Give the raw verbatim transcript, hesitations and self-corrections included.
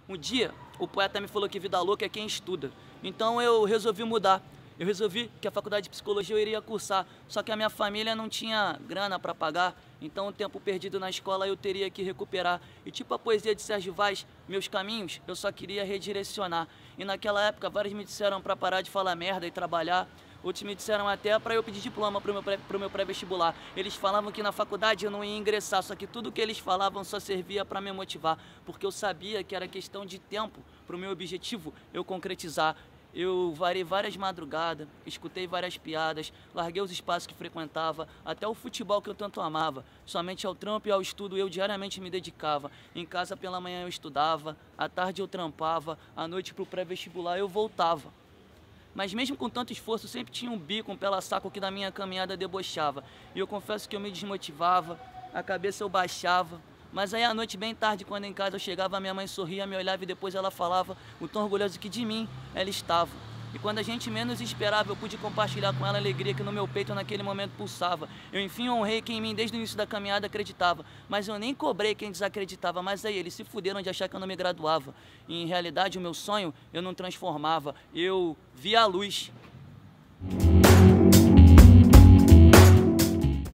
Um dia, o poeta me falou que vida louca é quem estuda. Então eu resolvi mudar. Eu resolvi que a faculdade de psicologia eu iria cursar, só que a minha família não tinha grana para pagar, então o tempo perdido na escola eu teria que recuperar. E tipo a poesia de Sérgio Vaz, meus caminhos eu só queria redirecionar. E naquela época vários me disseram para parar de falar merda e trabalhar. Outros me disseram até para eu pedir diploma para o meu, pré, pro meu pré-vestibular. Eles falavam que na faculdade eu não ia ingressar, só que tudo que eles falavam só servia para me motivar, porque eu sabia que era questão de tempo para o meu objetivo eu concretizar. Eu varei várias madrugadas, escutei várias piadas, larguei os espaços que frequentava, até o futebol que eu tanto amava. Somente ao trampo e ao estudo eu diariamente me dedicava. Em casa pela manhã eu estudava, à tarde eu trampava, à noite pro pré-vestibular eu voltava. Mas mesmo com tanto esforço, sempre tinha um bico, um pela-saco que da minha caminhada debochava. E eu confesso que eu me desmotivava, a cabeça eu baixava. Mas aí à noite, bem tarde, quando em casa eu chegava, minha mãe sorria, me olhava e depois ela falava o tão orgulhoso que de mim ela estava. E quando a gente menos esperava, eu pude compartilhar com ela a alegria que no meu peito naquele momento pulsava. Eu enfim honrei quem em mim desde o início da caminhada acreditava. Mas eu nem cobrei quem desacreditava. Mas aí eles se fuderam de achar que eu não me graduava. E em realidade o meu sonho eu não transformava, eu via a luz.